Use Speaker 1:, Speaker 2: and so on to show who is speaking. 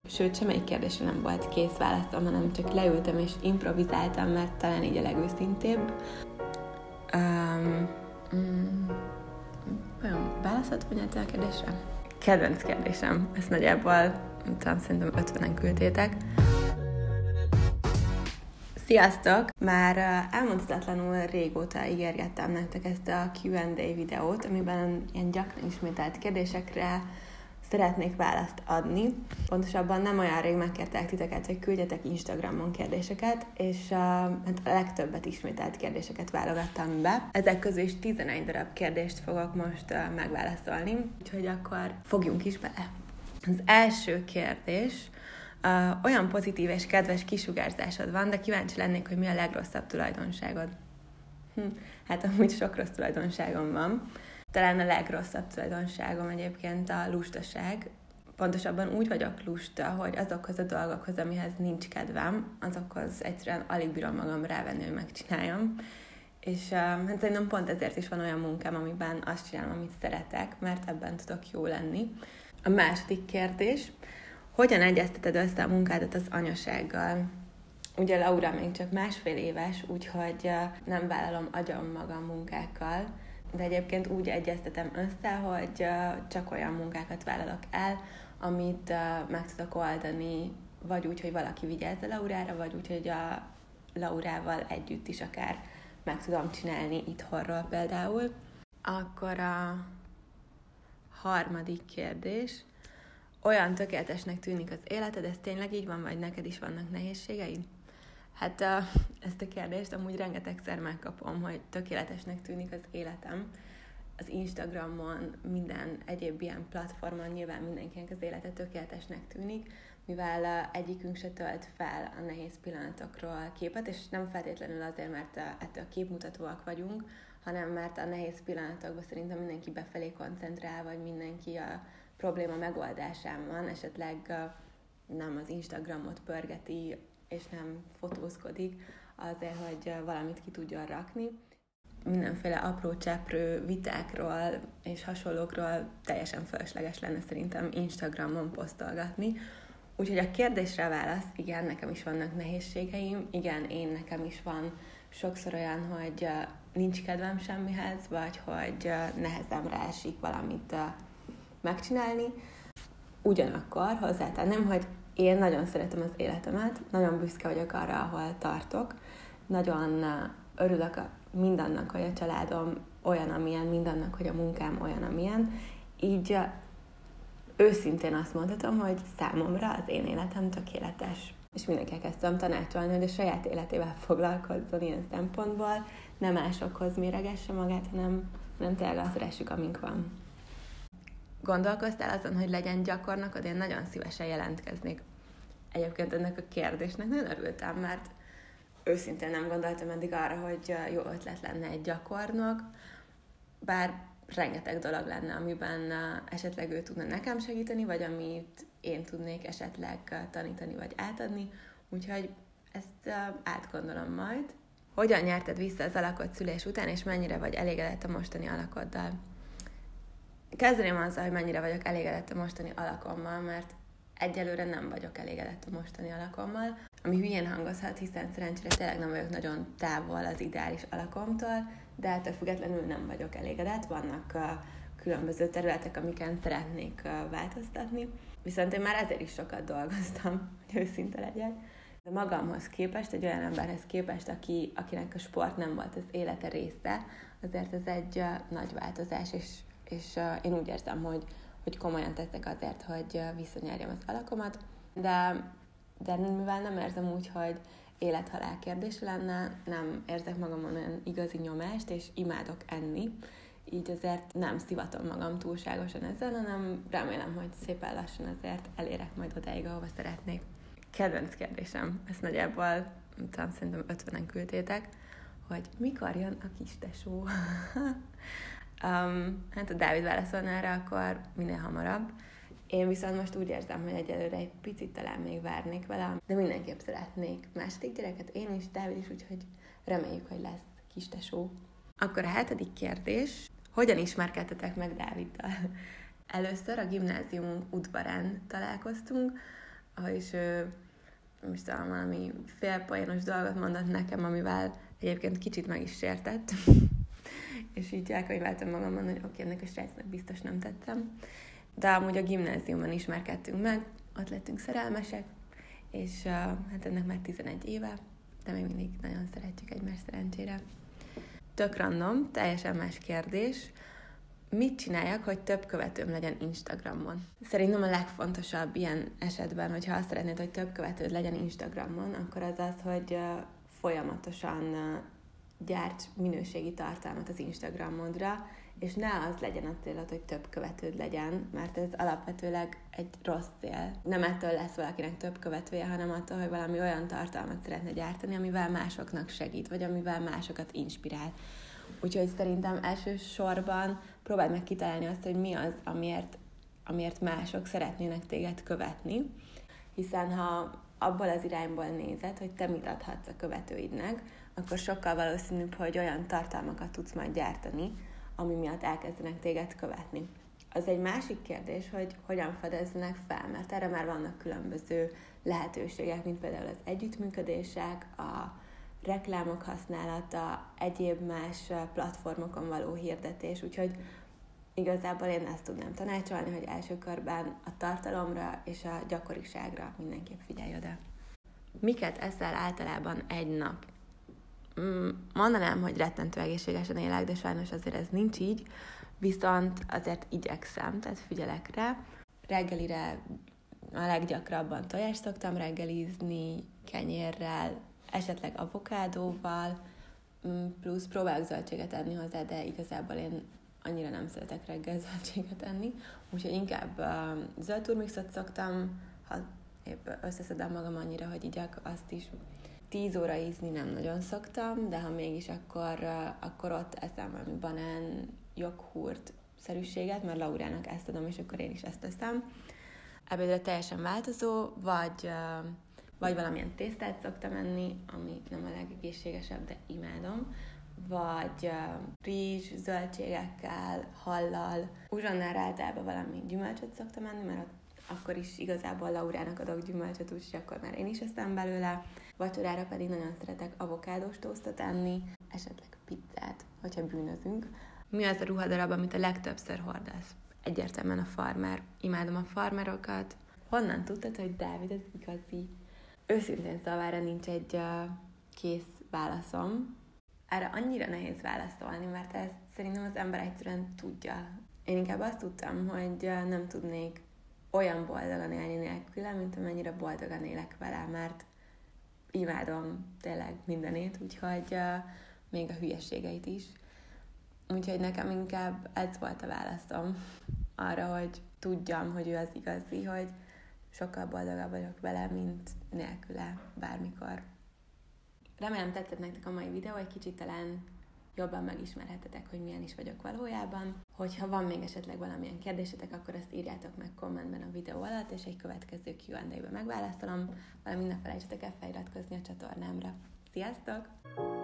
Speaker 1: Sőt, semmelyik kérdésre nem volt kész válaszom, hanem csak leültem és improvizáltam, mert talán így a legőszintébb. Olyan válaszolt vagy a kérdésre? Kedvenc kérdésem. Ezt nagyjából, szerintem 50-en küldtétek. Sziasztok! Már elmondhatatlanul régóta ígérgettem nektek ezt a Q&A videót, amiben ilyen gyakran ismételt kérdésekre szeretnék választ adni. Pontosabban nem olyan rég megkértek titeket, hogy küldjetek Instagramon kérdéseket, és a legtöbbet ismételt kérdéseket válogattam be. Ezek közül is 11 darab kérdést fogok most megválaszolni, úgyhogy akkor fogjunk is bele. Az első kérdés: olyan pozitív és kedves kisugárzásod van, de kíváncsi lennék, hogy mi a legrosszabb tulajdonságod. Hát amúgy sok rossz tulajdonságom van. Talán a legrosszabb tulajdonságom egyébként a lustaság. Pontosabban úgy vagyok lusta, hogy azokhoz a dolgokhoz, amihez nincs kedvem, azokhoz egyszerűen alig bírom magam rávenni, hogy megcsináljam. És hát szerintem pont ezért is van olyan munkám, amiben azt csinálom, amit szeretek, mert ebben tudok jó lenni. A második kérdés: hogyan egyezteted össze a munkádat az anyasággal? Ugye Laura még csak 1,5 éves, úgyhogy nem vállalom agyon magam munkákkal, de egyébként úgy egyeztetem össze, hogy csak olyan munkákat vállalok el, amit meg tudok oldani, vagy úgy, hogy valaki vigyázz a Laurára, vagy úgy, hogy a Laurával együtt is akár meg tudom csinálni itthonról például. Akkor a harmadik kérdés: olyan tökéletesnek tűnik az életed, ez tényleg így van, vagy neked is vannak nehézségeid? Hát ezt a kérdést amúgy rengetegszer megkapom, hogy tökéletesnek tűnik az életem. Az Instagramon, minden egyéb ilyen platformon nyilván mindenkinek az élete tökéletesnek tűnik, mivel egyikünk se tölt fel a nehéz pillanatokról képet, és nem feltétlenül azért, mert ettől képmutatóak vagyunk, hanem mert a nehéz pillanatokban szerintem mindenki befelé koncentrál, vagy mindenki a probléma megoldásán van, esetleg nem az Instagramot pörgeti, és nem fotózkodik azért, hogy valamit ki tudjon rakni. Mindenféle apró cseprő vitákról és hasonlókról teljesen fölösleges lenne szerintem Instagramon posztolgatni. Úgyhogy a kérdésre a válasz: igen, nekem is vannak nehézségeim, igen, nekem is van sokszor olyan, hogy nincs kedvem semmihez, vagy hogy nehezemre esik valamit megcsinálni. Ugyanakkor hozzátenném, hogy én nagyon szeretem az életemet, nagyon büszke vagyok arra, ahol tartok, nagyon örülök mindannak, hogy a családom olyan, amilyen, mindannak, hogy a munkám olyan, amilyen. Így őszintén azt mondhatom, hogy számomra az én életem tökéletes. És mindenkinek ezt tudom tanácsolni, hogy a saját életével foglalkozzon ilyen szempontból, nem másokhoz méregesse magát, hanem tényleg azt szeressük, amink van. Gondolkoztál azon, hogy legyen gyakornokod? Én nagyon szívesen jelentkeznék. Egyébként ennek a kérdésnek nagyon örültem, mert őszintén nem gondoltam eddig arra, hogy jó ötlet lenne egy gyakornok, bár rengeteg dolog lenne, amiben esetleg ő tudna nekem segíteni, vagy amit én tudnék esetleg tanítani, vagy átadni, úgyhogy ezt átgondolom majd. Hogyan nyerted vissza az alakot szülés után, és mennyire vagy elégedett a mostani alakoddal? Kezdeném azzal, hogy mennyire vagyok elégedett a mostani alakommal, mert egyelőre nem vagyok elégedett a mostani alakommal, ami hülyén hangozhat, hiszen szerencsére tényleg nem vagyok nagyon távol az ideális alakomtól, de ettől függetlenül nem vagyok elégedett, vannak különböző területek, amiken szeretnék változtatni, viszont én már ezért is sokat dolgoztam, hogy őszinte legyek. De magamhoz képest, egy olyan emberhez képest, akinek a sport nem volt az élete része, azért ez egy nagy változás, és én úgy érzem, hogy komolyan teszek azért, hogy visszanyerjem az alakomat, de mivel nem érzem úgy, hogy élet-halál kérdése lenne, nem érzek magamon olyan igazi nyomást, és imádok enni, így azért nem szivatom magam túlságosan ezzel, hanem remélem, hogy szépen lassan azért elérek majd odáig, ahova szeretnék. Kedvenc kérdésem, ezt nagyjából szerintem 50-en küldtétek, hogy mikor jön a kistesó? Hát ha Dávid válaszolna erre, akkor minél hamarabb. Én viszont most úgy érzem, hogy egyelőre egy picit talán még várnék vele, de mindenképp szeretnék második gyereket, én is, Dávid is, úgyhogy reméljük, hogy lesz kistesó. Akkor a 7. kérdés: hogyan ismerkedtetek meg Dáviddal? Először a gimnáziumunk udvarán találkoztunk, és ő most talán valami félpoénos dolgot mondott nekem, amivel egyébként kicsit meg is sértett. És így elkönyveltem magamban, hogy oké, ennek a srácnak biztos nem tettem. De amúgy a gimnáziumban ismerkedtünk meg, ott lettünk szerelmesek, és hát ennek már 11 éve, de még mindig nagyon szeretjük egymást szerencsére. Tök random, teljesen más kérdés. Mit csináljak, hogy több követőm legyen Instagramon? Szerintem a legfontosabb ilyen esetben, hogyha azt szeretnéd, hogy több követőd legyen Instagramon, akkor az az, hogy folyamatosan gyárts minőségi tartalmat az Instagramodra, és ne az legyen a célod, hogy több követőd legyen, mert ez alapvetőleg egy rossz cél. Nem ettől lesz valakinek több követője, hanem attól, hogy valami olyan tartalmat szeretne gyártani, amivel másoknak segít, vagy amivel másokat inspirál. Úgyhogy szerintem elsősorban próbáld meg kitalálni azt, hogy mi az, amiért mások szeretnének téged követni, hiszen ha abból az irányból nézed, hogy te mit adhatsz a követőidnek, akkor sokkal valószínűbb, hogy olyan tartalmakat tudsz majd gyártani, ami miatt elkezdenek téged követni. Az egy másik kérdés, hogy hogyan fedezzenek fel, mert erre már vannak különböző lehetőségek, mint például az együttműködések, a reklámok használata, egyéb más platformokon való hirdetés, úgyhogy igazából én ezt tudnám tanácsolni, hogy első körben a tartalomra és a gyakoriságra mindenképp figyelj oda. Miket eszel általában egy nap? Mondanám, hogy rettentő egészségesen élek, de sajnos azért ez nincs így, viszont azért igyekszem, tehát figyelek rá. Reggelire a leggyakrabban tojást szoktam reggelizni, kenyérrel, esetleg avokádóval, plusz próbálok zöldséget enni hozzá, de igazából én annyira nem szeretek reggel zöldséget enni, úgyhogy inkább zöld turmixot szoktam, ha épp összeszedem magam annyira, hogy igyak, azt is 10 óra ízni nem nagyon szoktam, de ha mégis, akkor ott eszem valami banán, joghurt szerűséget, mert Laurának ezt adom, és akkor én is ezt teszem. Ebédre teljesen változó, vagy valamilyen tésztát szoktam enni, ami nem a legegészségesebb, de imádom, vagy rizs, zöldségekkel, hallal. Uzsonnára általában valami gyümölcsöt szoktam enni, mert akkor is igazából Laurának adok gyümölcsöt, úgyhogy akkor már én is eszem belőle. Vacsorára pedig nagyon szeretek avokádós tosztot enni, esetleg pizzát, hogyha bűnözünk. Mi az a ruhadarab, amit a legtöbbször hordasz? Egyértelműen a farmer. Imádom a farmerokat. Honnan tudtad, hogy Dávid az igazi? Őszintén szóval erre nincs egy kész válaszom. Erre annyira nehéz válaszolni, mert ezt szerintem az ember egyszerűen tudja. Én inkább azt tudtam, hogy nem tudnék olyan boldogan élni nélküle, mint amennyire boldogan élek vele, mert imádom tényleg mindenét, úgyhogy még a hülyeségeit is. Úgyhogy nekem inkább ez volt a válaszom arra, hogy tudjam, hogy ő az igazi, hogy sokkal boldogabb vagyok vele, mint nélküle bármikor. Remélem tetszett nektek a mai videó, egy kicsit talán jobban megismerhetetek, hogy milyen is vagyok valójában. Hogyha van még esetleg valamilyen kérdésetek, akkor ezt írjátok meg kommentben a videó alatt, és egy következő Q&A-ben megválaszolom, valamint ne felejtsetek el feliratkozni a csatornámra. Sziasztok!